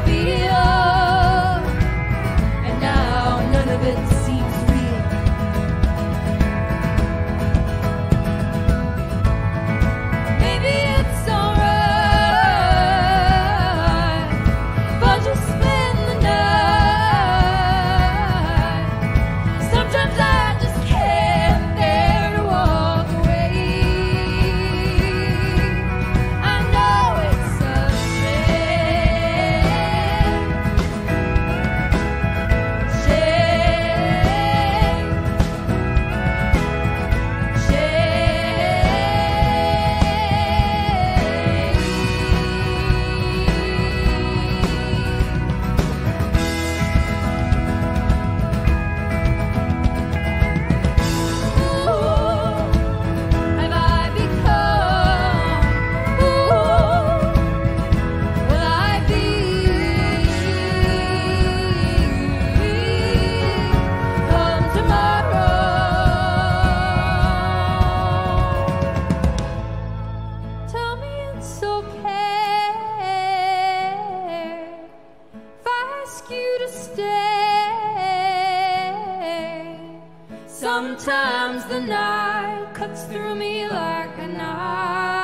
feel, and now none of it seems real. Maybe it's alright, but just spend the night. Sometimes I just can't bear to walk away. I know it's a shame, have I become? Will I be? Come tomorrow. Tell me it's okay if I ask you to stay. Sometimes the night cuts through me like a knife.